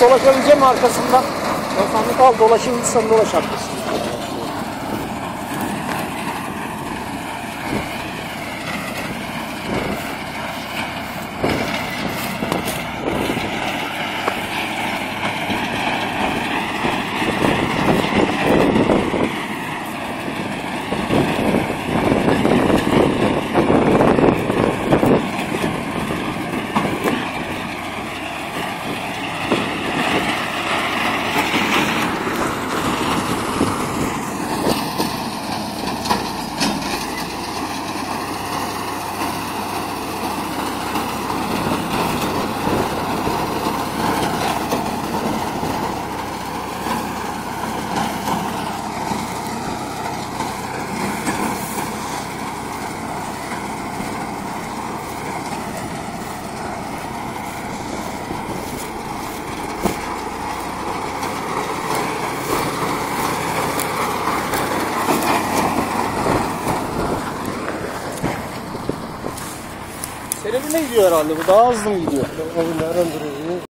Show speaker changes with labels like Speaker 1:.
Speaker 1: dolaşabileceğim arkasından. Sandık al dolaşabilirsen dolaş arkasından. Serebine gidiyor herhalde, bu daha hızlı mı gidiyor?
Speaker 2: Abi nereden duruyor?